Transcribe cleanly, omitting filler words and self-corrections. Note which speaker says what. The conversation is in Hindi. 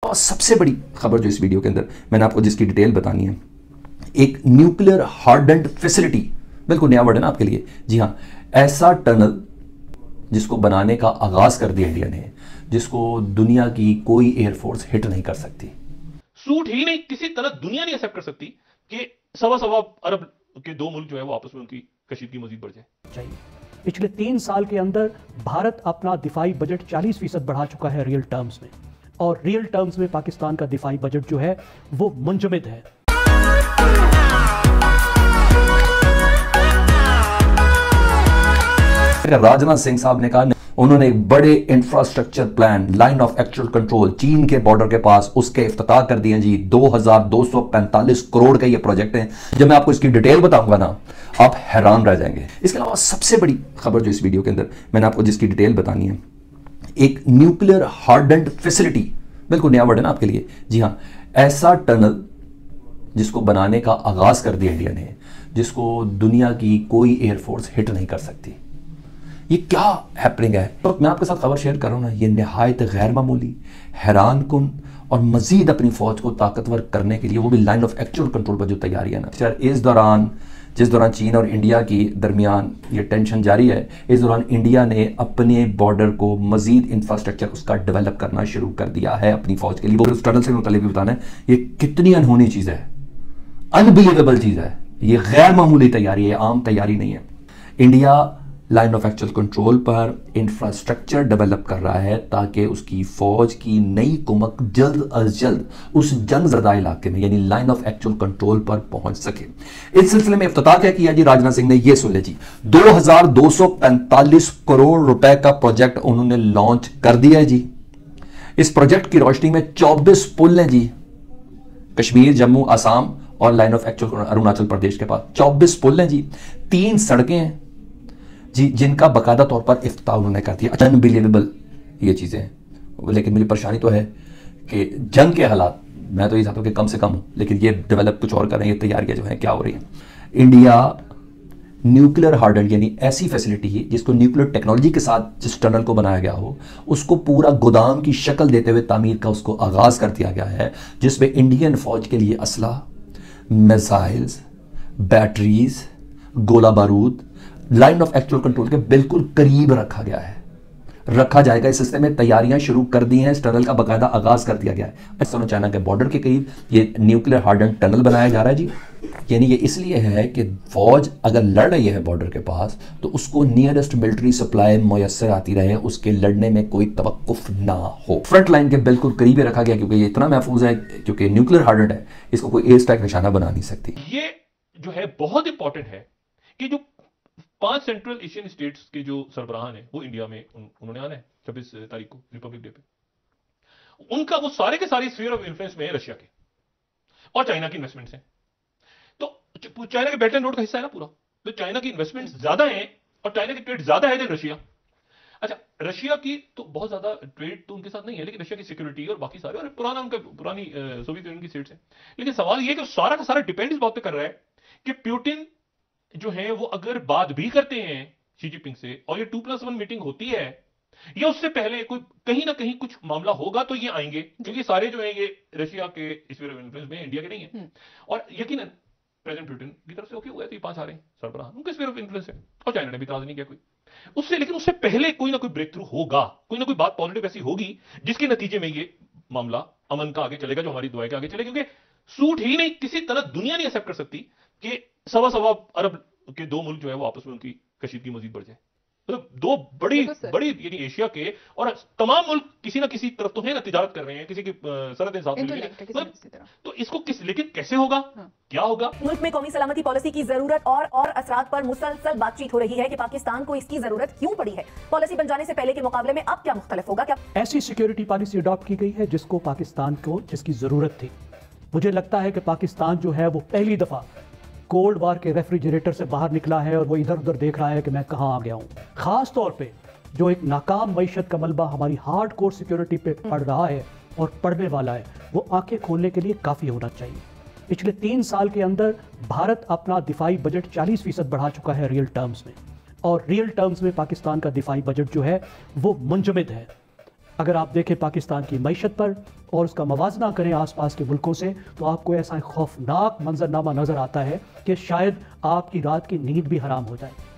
Speaker 1: और सबसे बड़ी खबर जो इस वीडियो के अंदर मैंने आपको जिसकी डिटेल बतानी है, एक न्यूक्लियर हार्डेंड फैसिलिटी, बिल्कुल नया वर्ड है ना आपके लिए। जी हाँ, ऐसा टनल जिसको बनाने का आगाज कर दिया इंडिया ने, जिसको दुनिया की कोई एयरफोर्स हिट नहीं कर सकती।
Speaker 2: सूट ही नहीं, किसी तरह दुनिया नहीं एक्सेप्ट कर सकती कि सवा अरब के दो मुल्क जो है वो आपस में उनकी कशीदगी मजीद बढ़ जाए।
Speaker 3: पिछले 3 साल के अंदर भारत अपना दिफाई बजट 40% बढ़ा चुका है रियल टर्म्स में, और रियल टर्म्स में पाकिस्तान का दिफाई बजट जो है वो मुंजमद है।
Speaker 1: राजनाथ सिंह साहब ने कहा, उन्होंने एक बड़े infrastructure plan line of actual control चीन के बॉर्डर के पास उसके इफ्तिताह कर दिए जी। 2245 करोड़ का ये प्रोजेक्ट है। जब मैं आपको इसकी डिटेल बताऊंगा ना, आप हैरान रह जाएंगे। इसके अलावा सबसे बड़ी खबर जो इस वीडियो के अंदर मैंने आपको जिसकी डिटेल बतानी है, एक न्यूक्लियर हार्डेंड फैसिलिटी, बिल्कुल नया वर्ड है ना आपके लिए। जी हाँ, ऐसा टनल जिसको बनाने का आगाज कर दिया इंडिया ने, जिसको दुनिया की कोई एयरफोर्स हिट नहीं कर सकती। ये क्या हैपनिंग है? तो मैं आपके साथ खबर शेयर कर रहा हूं ना, ये निहायत गैर मामूली, हैरान कुन और मजीद अपनी फौज को ताकतवर करने के लिए, वो भी लाइन ऑफ एक्चुअल कंट्रोल पर जो तैयारी है ना, जिस दौरान चीन और इंडिया की दरमियान ये टेंशन जारी है, इस दौरान इंडिया ने अपने बॉर्डर को मजीद इंफ्रास्ट्रक्चर उसका डेवलप करना शुरू कर दिया है अपनी फौज के लिए। वो उस टनल से मुतालिक भी बताना है, ये कितनी अनहोनी चीज है, अनबिलीवेबल चीज है, ये गैर मामूली तैयारी है, आम तैयारी नहीं है। India line of actual control पर इंफ्रास्ट्रक्चर डेवलप कर रहा है ताकि उसकी फौज की नई कुमक जल्द अज जल्द उस जंग ज़दा इलाके में यानी लाइन ऑफ एक्चुअल कंट्रोल पर पहुंच सके। इस सिलसिले में इफ्तिताह क्या किया जी राजनाथ सिंह ने, ये सुन ले जी, 2245 करोड़ रुपए का प्रोजेक्ट उन्होंने लॉन्च कर दिया है जी। इस प्रोजेक्ट की रोशनी में 24 पुल हैं जी, कश्मीर, जम्मू, आसाम और line of actual Arunachal Pradesh के पास 24 पुल हैं जी, 3 सड़कें हैं जी, जिनका बाकायदा तौर पर इफ्तिताह उन्होंने कर दिया। अनबिलीवेबल ये चीज़ें हैं। लेकिन मुझे परेशानी तो है कि जंग के हालात, मैं तो ये चाहता हूँ कि कम से कम हो, लेकिन ये डेवलप कुछ और कर रहे हैं, ये तैयारियां जो हैं क्या हो रही हैं। इंडिया न्यूक्लियर हार्डेंड यानी ऐसी फैसिलिटी है जिसको न्यूक्लियर टेक्नोलॉजी के साथ जिस टनल को बनाया गया हो, उसको पूरा गोदाम की शक्ल देते हुए तामीर का उसको आगाज कर दिया गया है, जिसमें इंडियन फौज के लिए असला, मिसाइल्स, बैटरीज, गोला बारूद लाइन ऑफ एक्चुअल कंट्रोल के बिल्कुल करीब रखा गया है, रखा जाएगा। इस सिलसिले में तैयारियां शुरू कर दी हैं, इस टनल का बाकायदा आगाज कर दिया गया है। पाकिस्तान और चाइना के बॉर्डर के करीब ये न्यूक्लियर हार्डेंड टनल बनाया जा रहा है जी। यानी ये इसलिए है कि फौज अगर लड़ रही है बॉर्डर के पास तो उसको नियरेस्ट मिलिट्री सप्लाई मुयसर आती रहे, उसके लड़ने में कोई तवक्कुफ ना हो। फ्रंट लाइन के बिल्कुल करीब रखा गया क्योंकि ये इतना महफूज है, क्योंकि न्यूक्लियर हार्डेंड है, इसको कोई एयर स्ट्राइक निशाना बना नहीं सकती।
Speaker 2: ये जो है बहुत इंपॉर्टेंट है कि जो 5 सेंट्रल एशियन स्टेट्स के जो सरबराहान है वो इंडिया में उन्होंने आना है 26 तारीख को रिपब्लिक डे पे। उनका वो सारे के सारे स्फीयर ऑफ इन्फ्लुएंस में है रशिया के और चाइना की इन्वेस्टमेंट्स हैं। तो चाइना के बेल्ट एंड रोड का हिस्सा है ना पूरा, तो चाइना की इन्वेस्टमेंट्स ज्यादा हैं और चाइना की ट्रेड ज्यादा है देन रशिया। अच्छा, रशिया की तो बहुत ज्यादा ट्रेड तो उनके साथ नहीं है, लेकिन रशिया की सिक्योरिटी और बाकी सारे और पुरानी सोवियत यूनियन की स्टेट्स है। लेकिन सवाल यह कि सारा का सारा डिपेंड इस बात पे कर रहा है कि प्यूटिन जो है वो अगर बात भी करते हैं शी जिनपिंग से और ये 2+1 मीटिंग होती है या उससे पहले कोई कहीं ना कहीं कुछ मामला होगा तो ये आएंगे, क्योंकि सारे जो है ये रशिया के स्फीयर ऑफ इन्फ्लुएंस में, इंडिया के नहीं है। और यकीनन प्रेसिडेंट पुतिन की तरफ से ओके हुआ है, तो ये 5 आ रहे हैं सरबराह, उनके स्फीयर ऑफ इन्फ्लुएंस है और चाइना ने भी इतराज नहीं किया कोई उससे। लेकिन उससे पहले कोई ना कोई ब्रेक थ्रू होगा, कोई ना कोई बात पॉजिटिव ऐसी होगी जिसके नतीजे में ये मामला अमन का आगे चलेगा, जो हमारी दुआ के आगे चले। क्योंकि सूट ही नहीं, किसी तरह दुनिया नहीं एक्सेप्ट कर सकती कि सवा अरब के दो मुल्क जो है वो आपस में उनकी कशीदगी मजीद बढ़ जाए। मतलब दो बड़ी यानी एशिया के और तमाम मुल्क किसी ना किसी तरफ तो है ना, तिजारत कर रहे हैं, किसी की सरहदें साथ में, तो इसको लेकिन कैसे होगा, क्या होगा?
Speaker 4: मुल्क में कौमी सलामती पॉलिसी की जरूरत और असरात पर मुसलसल बातचीत हो रही है कि पाकिस्तान को इसकी जरूरत क्यों पड़ी है, पॉलिसी बन जाने से पहले के मुकाबले में अब क्या मुख्तलिफ होगा, क्या
Speaker 3: ऐसी सिक्योरिटी पॉलिसी अडॉप्ट की गई है जिसको पाकिस्तान को जिसकी जरूरत थी। मुझे लगता है कि पाकिस्तान जो है वो पहली दफा कोल्ड वार के रेफ्रिजरेटर से बाहर निकला है और वो इधर उधर देख रहा है कि मैं कहां आ गया हूं। खास तौर पे जो एक नाकाम मईशत का मलबा हमारी हार्ड कोर सिक्योरिटी पे पड़ रहा है और पड़ने वाला है, वो आंखें खोलने के लिए काफी होना चाहिए। पिछले 3 साल के अंदर भारत अपना दिफाई बजट 40% बढ़ा चुका है रियल टर्म्स में, और रियल टर्म्स में पाकिस्तान का दिफाई बजट जो है वो मुंजमद है। अगर आप देखें पाकिस्तान की मईशत पर और उसका मवाजना करें आसपास के मुल्कों से, तो आपको ऐसा खौफनाक मंजरनामा नज़र आता है कि शायद आपकी रात की नींद भी हराम हो जाए।